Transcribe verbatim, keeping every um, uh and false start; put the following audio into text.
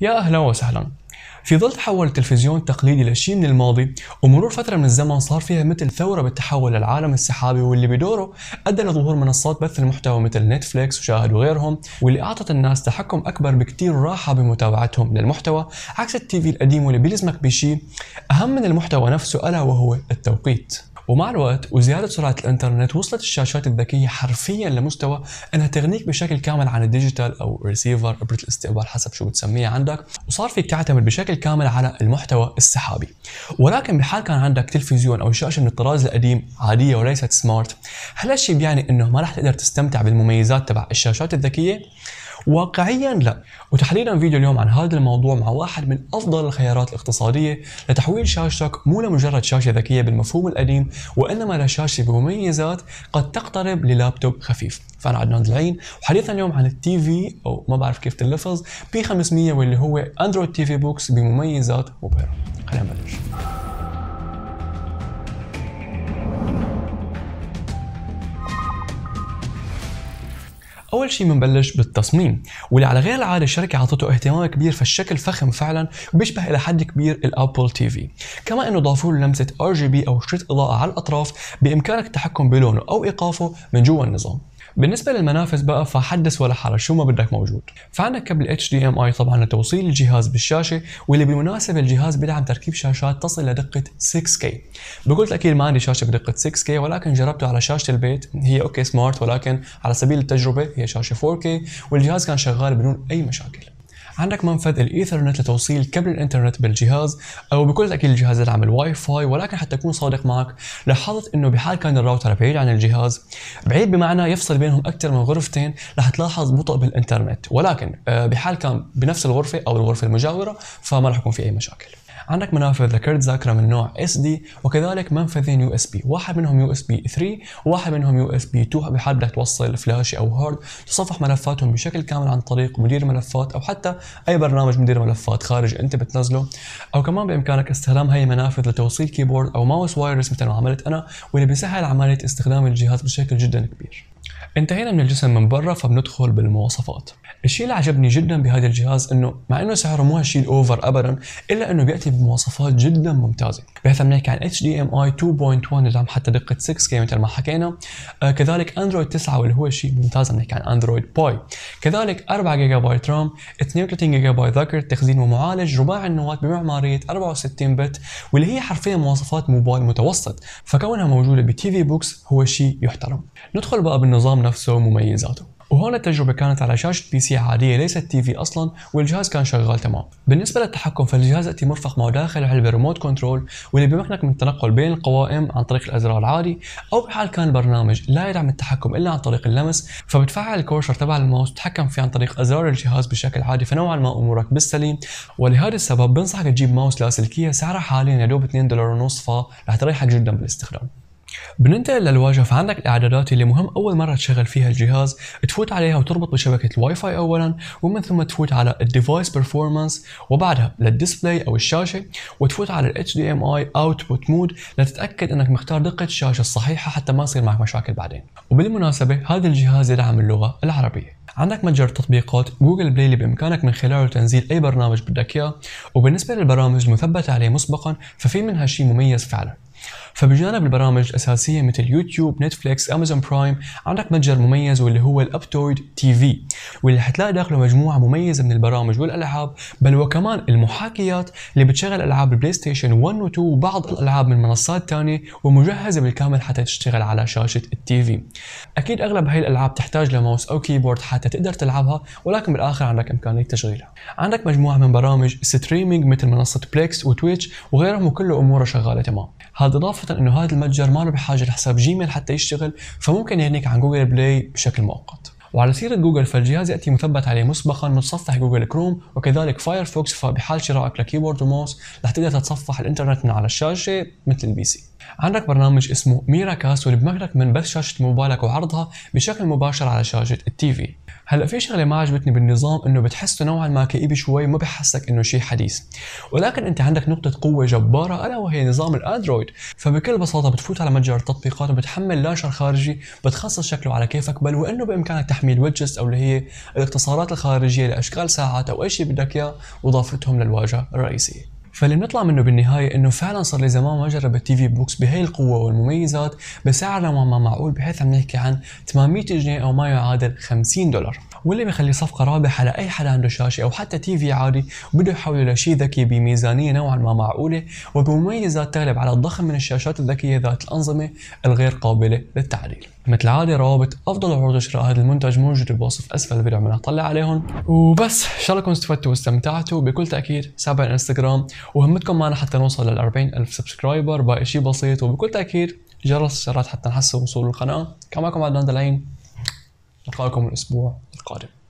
يا أهلا وسهلا. في ظل تحول التلفزيون التقليدي لشيء من الماضي ومرور فترة من الزمن صار فيها مثل ثورة بالتحول للعالم السحابي، واللي بدوره أدى لظهور منصات بث المحتوى مثل نتفليكس وشاهد وغيرهم، واللي أعطت الناس تحكم أكبر بكتير وراحة بمتابعتهم للمحتوى، عكس التيفي القديم واللي بيلزمك بشيء أهم من المحتوى نفسه ألا وهو التوقيت. ومع الوقت وزيادة سرعة الإنترنت وصلت الشاشات الذكية حرفياً لمستوى أنها تغنيك بشكل كامل عن الديجيتال أو ريسيفر إبرة الاستقبال حسب شو بتسميها عندك، وصار فيك تعتمد بشكل كامل على المحتوى السحابي. ولكن بحال كان عندك تلفزيون أو شاشة من الطراز القديم عادية وليست سمارت، هل هالشي بيعني إنه ما رح تقدر تستمتع بالمميزات تبع الشاشات الذكية؟ واقعيا لا. وتحديدا فيديو اليوم عن هذا الموضوع مع واحد من افضل الخيارات الاقتصاديه لتحويل شاشتك مو لمجرد شاشه ذكيه بالمفهوم القديم، وانما لشاشه بمميزات قد تقترب للابتوب خفيف. فانا عدنان دلعين، وحديثنا اليوم عن التي في او ما بعرف كيف تلفظ بي خمسمية، واللي هو اندرويد تي في بوكس بمميزات مبهره. خلينا نبلش. اول شيء بنبلش بالتصميم، واللي على غير العاده الشركه عطته اهتمام كبير، فالشكل فخم فعلا وبيشبه الى حد كبير الابل تي في. كما انه ضافوا له لمسه ار جي بي او شريط اضاءه على الاطراف بامكانك التحكم بلونه او ايقافه من جوا النظام. بالنسبة للمنافذ بقى فحدث ولا حرج، شو ما بدك موجود. فعندك كابل اتش دي ام اي طبعا لتوصيل الجهاز بالشاشة، واللي بالمناسبة الجهاز بدعم تركيب شاشات تصل لدقة ستة كي. بكل تأكيد ما عندي شاشة بدقة ستة كي، ولكن جربته على شاشة البيت، هي اوكي سمارت ولكن على سبيل التجربة هي شاشة فور كي، والجهاز كان شغال بدون أي مشاكل. عندك منفذ الايثرنت لتوصيل كابل الانترنت بالجهاز، او بكل تاكيد الجهاز يدعم الواي فاي، ولكن حتى اكون صادق معك لاحظت انه بحال كان الراوتر بعيد عن الجهاز، بعيد بمعنى يفصل بينهم اكثر من غرفتين، رح تلاحظ بطء بالانترنت، ولكن بحال كان بنفس الغرفه او الغرفه المجاوره فما رح يكون في اي مشاكل. عندك منافذ لكرت ذاكره من نوع اس دي، وكذلك منفذين يو اس بي، واحد منهم يو اس بي ثلاثة وواحد منهم يو اس بي اثنين بحال بدك توصل فلاشي او هارد تصفح ملفاتهم بشكل كامل عن طريق مدير ملفات، او حتى اي برنامج مدير ملفات خارج انت بتنزله. او كمان بامكانك استخدام هي المنافذ لتوصيل كيبورد او ماوس وايرلس مثل ما عملت انا، واللي بيسهل عمليه استخدام الجهاز بشكل جدا كبير. انتهينا من الجسم من برا، فبندخل بالمواصفات. الشيء اللي عجبني جدا بهذا الجهاز انه مع انه سعره مو هالشيء الاوفر ابدا، الا انه بياتي بمواصفات جدا ممتازه، بحيث بنحكي عن اتش دي ام اي اثنين نقطة واحد يدعم حتى دقه ستة كي مثل ما حكينا، آه كذلك اندرويد تسعة واللي هو شيء ممتاز، بنحكي عن اندرويد باي، كذلك أربعة جيجا بايت رام، اثنين وثلاثين جيجا بايت ذاكره تخزين، ومعالج رباعي النواه بمعماريه أربعة وستين بت، واللي هي حرفيا مواصفات موبايل متوسط، فكونها موجوده بتي في بوكس هو شيء يحترم. ندخل بقى بالنظام نفسه ومميزاته. وهون التجربة كانت على شاشة بي سي عادية ليست تي في أصلا، والجهاز كان شغال تمام. بالنسبة للتحكم فالجهاز يأتي مرفق معه داخل علبة ريموت كنترول، واللي بيمكنك من التنقل بين القوائم عن طريق الأزرار العادي، أو بحال كان البرنامج لا يدعم التحكم إلا عن طريق اللمس، فبتفعل الكورسر تبع الماوس وتتحكم فيه عن طريق أزرار الجهاز بشكل عادي، فنوعا ما أمورك بالسليم. ولهذا السبب بنصحك تجيب ماوس لاسلكية سعرها حاليا يا دوب اثنين دولار ونص، فرح تريحك جدا بالاستخدام. بننتقل للواجهه، فعندك الاعدادات اللي مهم اول مره تشغل فيها الجهاز تفوت عليها وتربط بشبكه الواي فاي اولا، ومن ثم تفوت على الديفايس بيرفورمانس، وبعدها للديسبلاي او الشاشه، وتفوت على الاتش دي ام اي اوتبوت مود لتتاكد انك مختار دقه الشاشه الصحيحه حتى ما يصير معك مشاكل بعدين. وبالمناسبه هذا الجهاز يدعم اللغه العربيه. عندك متجر تطبيقات جوجل بلاي اللي بامكانك من خلاله تنزيل اي برنامج بدك اياه، وبالنسبه للبرامج المثبته عليه مسبقا ففي منها شيء مميز فعلا. فبجانب البرامج الأساسية مثل يوتيوب، نتفليكس، أمازون برايم، عندك متجر مميز واللي هو الأبتويد تي في، واللي حتلاقي داخله مجموعة مميزة من البرامج والألعاب، بل وكمان المحاكيات اللي بتشغل ألعاب البلاي ستيشن واحد و اثنين وبعض الألعاب من منصات تانية، ومجهزة بالكامل حتى تشتغل على شاشة التي في. أكيد أغلب هاي الألعاب تحتاج لماوس أو كيبورد حتى تقدر تلعبها، ولكن بالآخر عندك إمكانية تشغيلها. عندك مجموعة من برامج ستريمينج مثل منصة بليكس وتويتش وغيرهم، وكله أموره شغالة تمام. هذا إضافة إنه هذا المتجر ما له بحاجة لحساب جيميل حتى يشتغل، فممكن يغنيك عن جوجل بلاي بشكل مؤقت. وعلى سيرة جوجل فالجهاز يأتي مثبت عليه مسبقا متصفح جوجل كروم وكذلك فايرفوكس، فبحال شرائك لكيبورد وماوس رح تقدر تتصفح الانترنت من على الشاشة مثل البي سي. عندك برنامج اسمه ميرا كاست، واللي بمكنك من بث شاشة موبايلك وعرضها بشكل مباشر على شاشة التي في. هلا في شغله ما عجبتني بالنظام انه بتحسه نوعا ما كئيب شوي، ما بحسك انه شيء حديث، ولكن انت عندك نقطه قوه جباره الا وهي نظام الاندرويد. فبكل بساطه بتفوت على متجر التطبيقات وبتحمل لانشر خارجي بتخصص شكله على كيفك، بل وانه بامكانك تحميل ويدجتس او اللي هي الاختصارات الخارجيه لاشكال ساعات او اي شيء بدك اياه واضافتهم للواجهه الرئيسيه. فاللي بنطلع منه بالنهاية انه فعلا صار لي زمان ما جرب التي في بوكس بهي القوة والمميزات بسعر نوعا ما معقول، بحيث عم نحكي عن ثمانمية جنيه او ما يعادل خمسين دولار، واللي بيخلي صفقة رابحة لأي حدا عنده شاشة او حتى تي في عادي وبده يحوله لشيء ذكي بميزانية نوعا ما معقولة وبمميزات تغلب على الضخم من الشاشات الذكية ذات الأنظمة الغير قابلة للتعديل. مثل العادة روابط افضل عروض شراء هذا المنتج موجودة بوصف اسفل الفيديو، عم نطلع عليهم وبس. ان شاء الله كنتوا استفدتوا واستمتعتوا. بكل تأكيد تابعوا الانستغرام وهمتكم معنا حتى نوصل لل أربعين ألف سبسكرايبر، باقي شيء بسيط، وبكل تأكيد جرس الاشارات حتى نحسن وصول القناة. كان معكم عدنان دلعين، نلقاكم الاسبوع القادم.